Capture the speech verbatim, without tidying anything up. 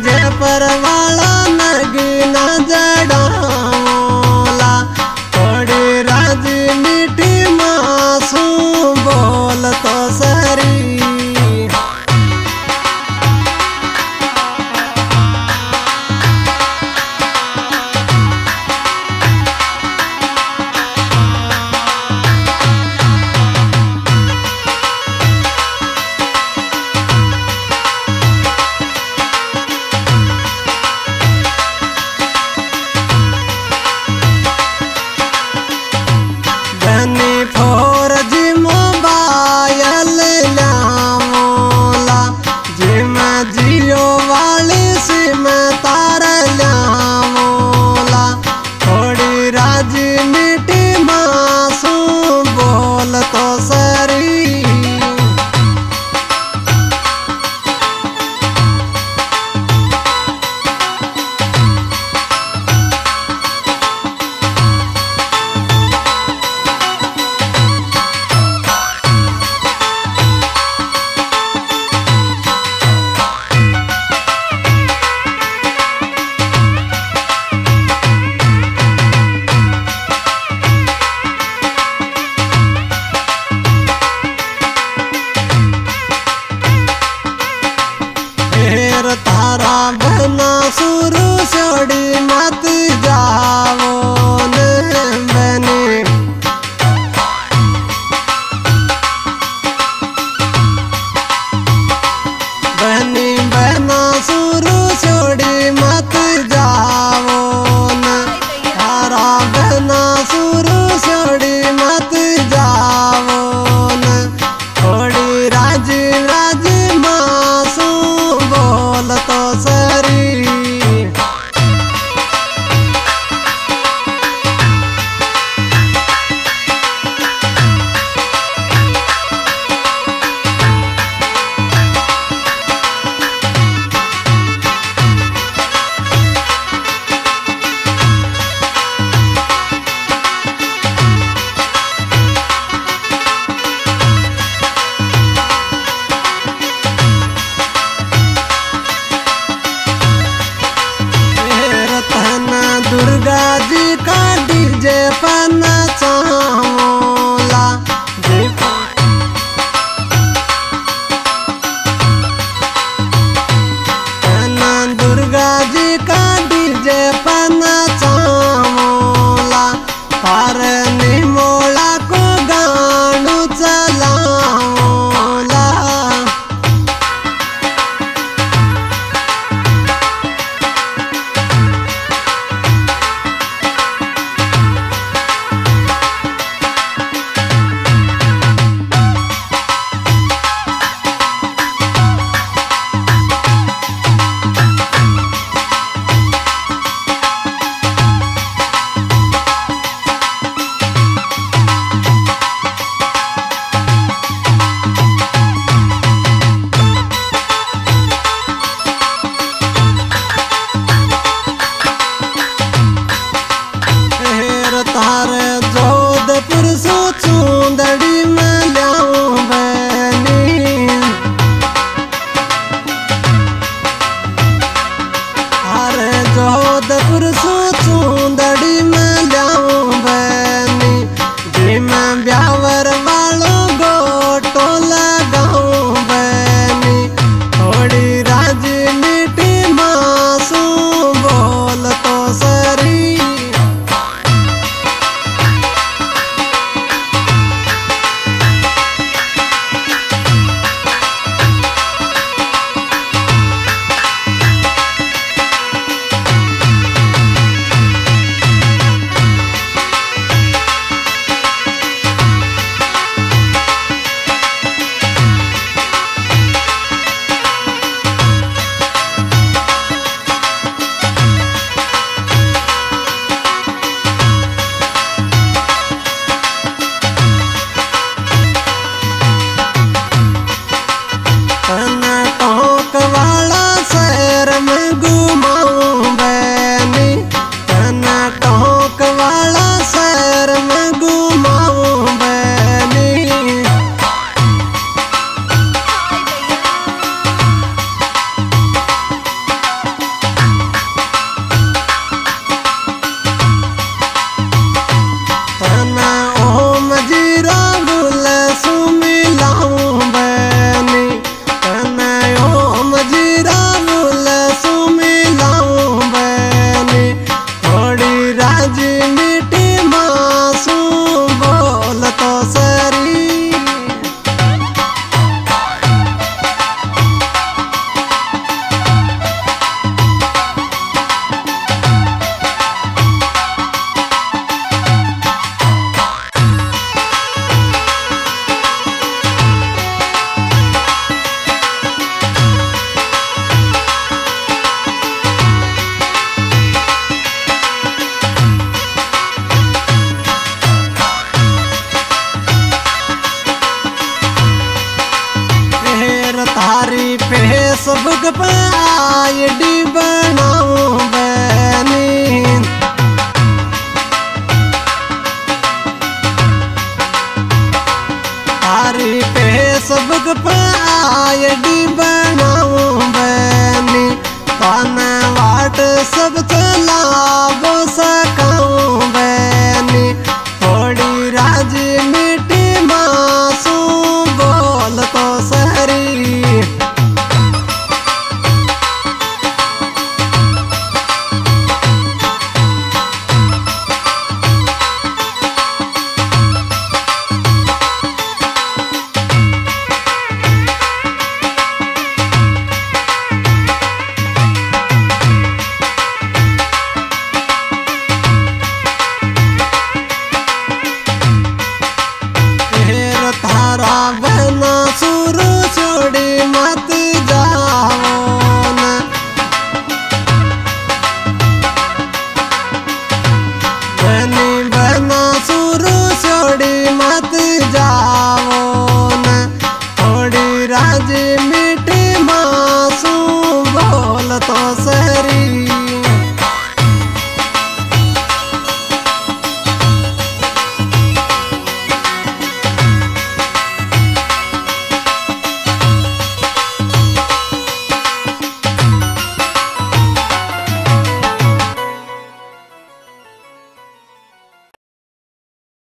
पर वाला नगीना जड़ावला थोड़ी राजी मीठी मासूम बोल तो सरी फोर जी मोबाइल ल्यामोला जिम जियो वाली सिम तार ल्यामोला थोड़ी राजी मीठी मासूम बोल तो सरी तारा बहना सुरु छोड़ी मत जाओ न बनी बनी बहना सुरु छोड़ी मत जाओ न तारा बहना सुरु छोड़ी मत जाओ न थोड़ी राजी राजी मासूम बोल तो सरी दुर्गा जी का डीजे पना चावला दुर्गा जी का डीजे पना चावला पर निमोला को गानू चलावला तारे जोधपुर सो चूंदड़ी में ल्याऊं बनी अरे जोधपुर सो चूंदड़ी में ल्याऊं बनी जिम ब्यावर वालो गोटो लगाऊं बनी थोड़ी राजी मीठी मासूम बोल तो सरी बाट सब चलावो सकाऊं बहनी थोड़ी राजी मीठी मासूम बोल तो सहरी। थारा बहना सुर छोड़ी मत जाओ न बहनी बहना सुर छोड़ी मत जाओ न थोड़ी राजी मीठी मासूम बोल तो सहरी।